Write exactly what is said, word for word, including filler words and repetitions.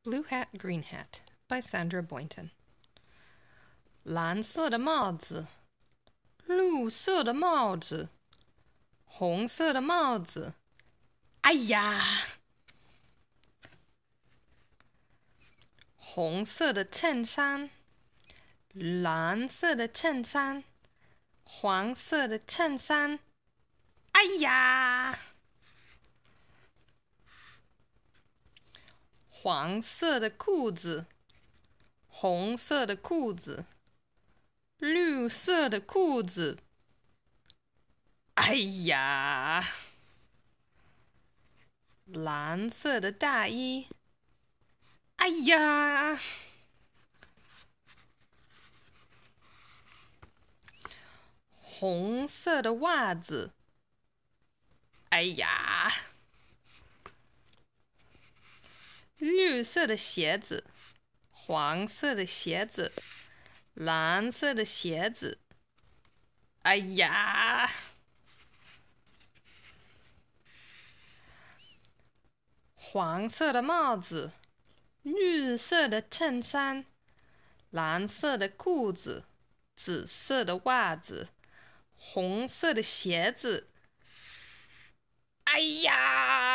Blue Hat, Green Hat by Sandra Boynton. 蓝色的帽子，绿色的帽子，红色的帽子。哎呀！红色的衬衫，蓝色的衬衫，黄色的衬衫。哎呀！黄色的裤子，红色的裤子，绿色的裤子。哎呀！蓝色的大衣。哎呀！红色的袜子。哎呀！绿色的鞋子，黄色的鞋子，蓝色的鞋子。哎呀！黄色的帽子，绿色的衬衫，蓝色的裤子，紫色的袜子，红色的鞋子。哎呀！